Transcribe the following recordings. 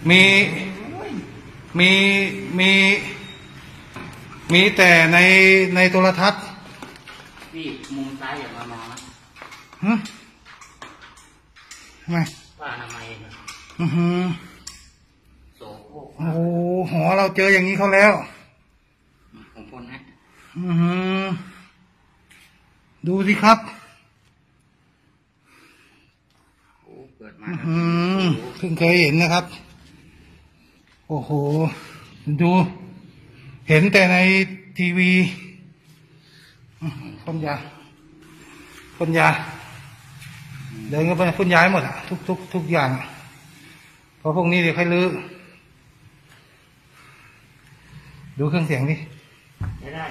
มีมีมีมีแต่ในโทรทัศน์พี่มุมซ้ายอย่ามามองนะทำไมว่าทำไมโสโครกโอ้โหหอเราเจออย่างนี้เขาแล้วผมพ่นนะดูสิครับเกิดมาเพิ่งเคยเห็นนะครับโอ้โหดูเห็นแต่ในทีวีพ่นยาเดินก็ไปพ่นยาหมดอะทุกอย่างเพราะพวกนี้เดี๋ยวใครลื้อดูเครื่องเสียงดิไม่ได้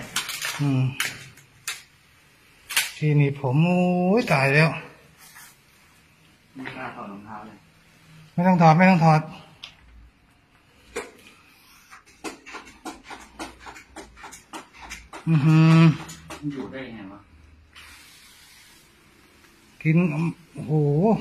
ทีนี้ผมโอ้ยตายแล้วไม่กล้าถอดรองเท้าเลยไม่ต้องถอดมันอยู่ได้ยังไงวะกินโอ้โห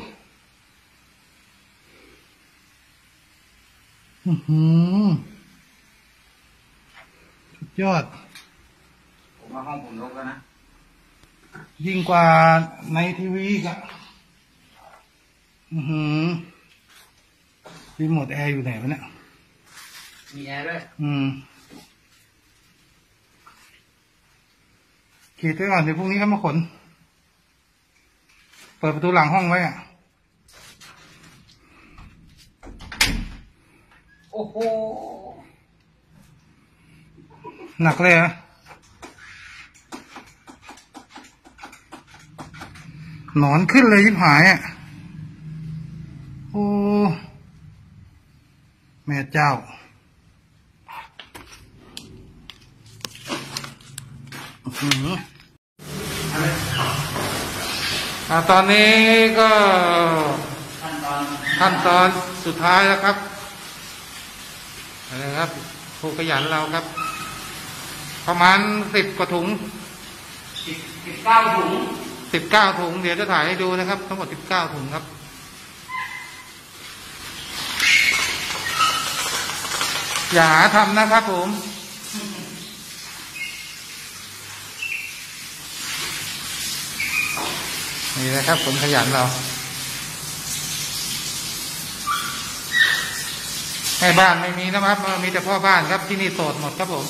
สุดยอดผมว่าห้องผมรกแล้วนะยิ่งกว่าในทีวีอีกอะรีโมทแอร์อยู่ไหนวะเนี่ยมีแอร์ด้วยขีดไว้ก่อนเดี๋ยวพรุ่งนี้เขามาขนเปิดประตูหลังห้องไว้อะโอ้โหหนักเลยอะหนอนขึ้นเลยยิบหายอ่ะโอ้แม่เจ้าตอนนี้ก็ขั้นตอนสุดท้ายแล้วครับอะไรครับผู้ขยันเราครับประมาณ10 กว่าถุง 19 ถุง 19 ถุงเดี๋ยวจะถ่ายให้ดูนะครับทั้งหมด19 ถุงครับอย่าหาทำนะครับผมนี่นะครับคนขยันเราแม่บ้านไม่มีนะครับมีแต่พ่อบ้านครับที่นี่โสดหมดครับผม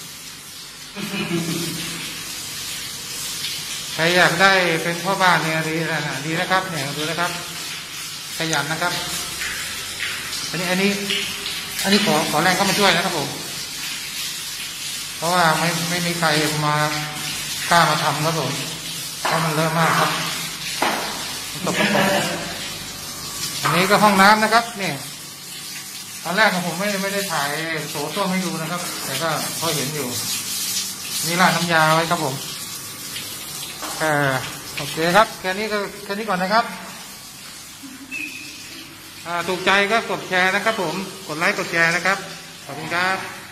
ใครอยากได้เป็นพ่อบ้านเนี่ยดีนะครับเนี่ยดูนะครับขยันนะครับอันนี้ขอแรงเข้ามาช่วยนะครับผมเพราะว่าไม่มีใครมากล้ามาทำครับผมเพราะมันเลอะมากครับตกกระป๋องอันนี้ก็ห้องน้ำนะครับเนี่ยตอนแรกผมไม่ได้ถ่ายโถส้วมให้ดูนะครับแต่ก็พอเห็นอยู่นี่ร้านน้ำยาไว้ครับผมโอเคครับแค่นี้ก่อนนะครับถูกใจก็กดแชร์นะครับผมกดไลค์กดแชร์นะครับขอบคุณครับ